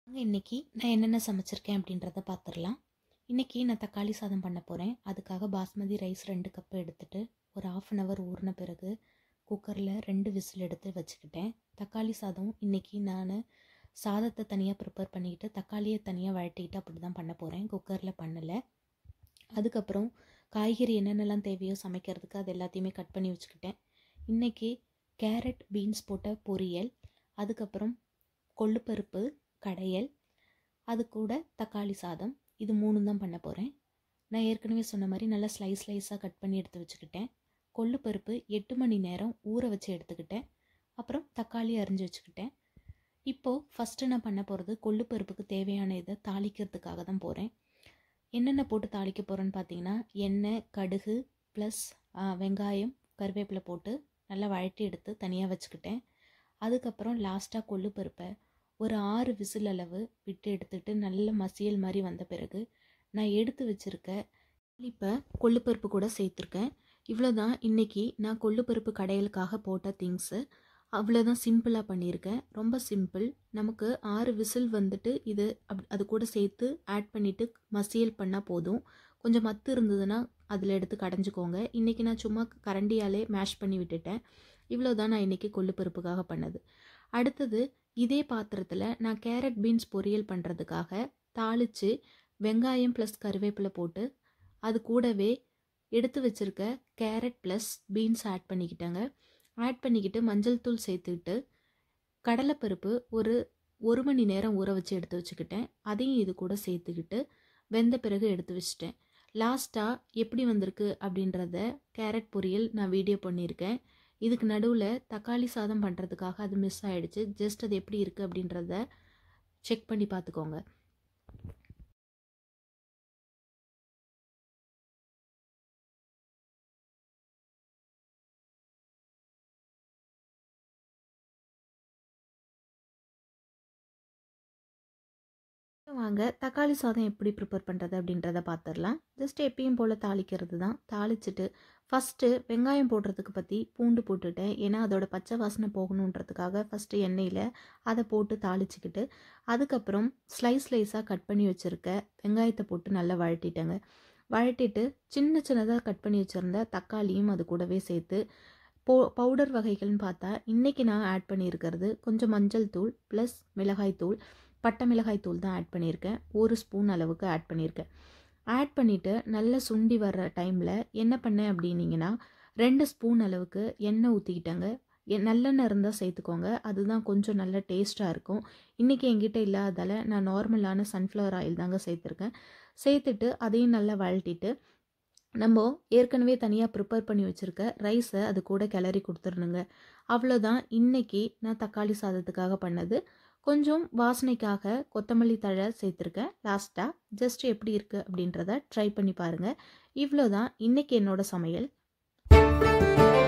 இன்னைக்கு நான் என்னென்ன சமைச்சிருக்கேன் அப்படின்றத பார்த்துடலாம். இன்றைக்கி நான் தக்காளி சாதம் பண்ண போகிறேன். அதுக்காக பாஸ்மதி ரைஸ் 2 கப்பு எடுத்துகிட்டு ஒரு 1/2 hour ஊறின பிறகு குக்கரில் 2 விசில் எடுத்து வச்சுக்கிட்டேன். தக்காளி சாதம் இன்றைக்கி நான் சாதத்தை தனியாக ப்ரிப்பேர் பண்ணிக்கிட்டு தக்காளியை தனியாக வழட்டிக்கிட்டு அப்படி தான் பண்ண போகிறேன். குக்கரில் பண்ணலை. அதுக்கப்புறம் காய்கறி என்னென்னலாம் தேவையோ சமைக்கிறதுக்கு அது எல்லாத்தையுமே கட் பண்ணி வச்சுக்கிட்டேன். இன்றைக்கி கேரட் பீன்ஸ் போட்ட பொரியல், அதுக்கப்புறம் கொள்ளுப்பருப்பு கடையல், அது கூட தக்காளி சாதம், இது 3 தான் பண்ண போகிறேன். நான் ஏற்கனவே சொன்ன மாதிரி நல்லா ஸ்லைஸாக கட் பண்ணி எடுத்து வச்சுக்கிட்டேன். கொள்ளுப்பருப்பு 8 மணி நேரம் ஊற வச்சு எடுத்துக்கிட்டேன். அப்புறம் தக்காளி அரிஞ்சு வச்சுக்கிட்டேன். இப்போது ஃபஸ்ட்டு நான் பண்ண போகிறது கொள்ளுப்பருப்புக்கு தேவையான இதை தாளிக்கிறதுக்காக தான் போகிறேன். என்னென்ன போட்டு தாளிக்க போகிறேன்னு பார்த்தீங்கன்னா, எண்ணெய், கடுகு ப்ளஸ் வெங்காயம், கருவேப்பிலை போட்டு நல்லா வழட்டி எடுத்து தனியாக வச்சுக்கிட்டேன். அதுக்கப்புறம் லாஸ்ட்டாக கொள்ளுப்பருப்பை ஒரு 6 விசில் அளவு விட்டு எடுத்துகிட்டு நல்ல மசியல் மாதிரி வந்த பிறகு நான் எடுத்து வச்சுருக்க இப்போ கொள்ளுப்பருப்பு கூட சேர்த்துருக்கேன். இவ்வளோ தான் இன்றைக்கி நான் கொள்ளுப்பருப்பு கடையலுக்காக போட்ட திங்ஸு. அவ்வளோதான், சிம்பிளாக பண்ணியிருக்கேன். ரொம்ப சிம்பிள். நமக்கு 6 விசில் வந்துட்டு இது அது கூட சேர்த்து ஆட் பண்ணிவிட்டு மசியல் பண்ணால் போதும். கொஞ்சம் மத்து இருந்ததுன்னா அதில் எடுத்து கடைஞ்சிக்கோங்க. இன்றைக்கி நான் சும்மா கரண்டியாலே மேஷ் பண்ணி விட்டுட்டேன். இவ்வளோ தான் நான் இன்றைக்கி கொள்ளுப்பருப்புக்காக பண்ணது. அடுத்தது இதே பாத்திரத்தில் நான் கேரட் பீன்ஸ் பொரியல் பண்ணுறதுக்காக தாளித்து வெங்காயம் ப்ளஸ் கருவேப்பிலை போட்டு அது கூடவே எடுத்து வச்சுருக்க கேரட் ப்ளஸ் பீன்ஸ் ஆட் பண்ணிக்கிட்டேங்க. ஆட் பண்ணிக்கிட்டு மஞ்சள் தூள் சேர்த்துக்கிட்டு கடலைப்பருப்பு ஒரு 1 மணி நேரம் ஊற வச்சு எடுத்து வச்சுக்கிட்டேன். அதையும் இது கூட சேர்த்துக்கிட்டு வெந்த பிறகு எடுத்து வச்சுட்டேன். லாஸ்ட்டாக எப்படி வந்திருக்கு அப்படின்றத கேரட் பொரியல் நான் வீடியோ பண்ணியிருக்கேன். இதுக்கு நடுவில் தக்காளி சாதம் பண்ணுறதுக்காக அது மிஸ் ஆகிடுச்சு. ஜஸ்ட் அது எப்படி இருக்குது அப்படின்றத செக் பண்ணி பார்த்துக்கோங்க. வாங்க தக்காளி சாதம் எப்படி ப்ரிப்பேர் பண்ணுறது அப்படின்றத பார்த்துடலாம். ஜஸ்ட் எப்பயும் போல் தாளிக்கிறது தான். தாளிச்சிட்டு ஃபஸ்ட்டு வெங்காயம் போடுறதுக்கு பற்றி பூண்டு போட்டுட்டேன். ஏன்னா அதோட பச்சை வாசனை போகணுன்றதுக்காக ஃபஸ்ட்டு எண்ணெயில் அதை போட்டு தாளிச்சிக்கிட்டு அதுக்கப்புறம் ஸ்லைஸாக கட் பண்ணி வச்சுருக்க வெங்காயத்தை போட்டு நல்லா வழட்டிட்டேங்க. வழட்டிட்டு சின்னதாக கட் பண்ணி வச்சுருந்த தக்காளியும் அது கூடவே சேர்த்து பவுடர் வகைகள்னு பார்த்தா இன்றைக்கி நான் ஆட் பண்ணியிருக்கிறது கொஞ்சம் மஞ்சள் தூள் ப்ளஸ் மிளகாய் தூள், பட்டை மிளகாய் தூள் தான் ஆட் பண்ணியிருக்கேன். 1 ஸ்பூன் அளவுக்கு ஆட் பண்ணியிருக்கேன். ஆட் பண்ணிவிட்டு நல்லா சுண்டி வர்ற டைமில் என்ன பண்ணேன் அப்படின்னிங்கன்னா 2 ஸ்பூன் அளவுக்கு எண்ணெய் ஊற்றிக்கிட்டேங்க. நல்லெண்ணெய் இருந்தால் சேர்த்துக்கோங்க, அதுதான் கொஞ்சம் நல்ல டேஸ்ட்டாக இருக்கும். இன்றைக்கி என்கிட்ட இல்லாததால் நான் நார்மலான சன்ஃப்ளவர் ஆயில் தாங்க சேர்த்துருக்கேன். சேர்த்துட்டு அதையும் நல்லா வழட்டிட்டு நம்ம ஏற்கனவே தனியாக ப்ரிப்பேர் பண்ணி வச்சுருக்க ரைஸை அது கூட கிளறி கொடுத்துடணுங்க. அவ்வளோதான் இன்றைக்கி நான் தக்காளி சாதத்துக்காக பண்ணது. கொஞ்சம் வாசனைக்காக கொத்தமல்லி தழை சேர்த்துருக்கேன் லாஸ்ட்டாக. ஜஸ்ட் எப்படி இருக்குது அப்படின்றத ட்ரை பண்ணி பாருங்கள். இவ்வளோ தான் இன்றைக்கி என்னோடய சமையல்.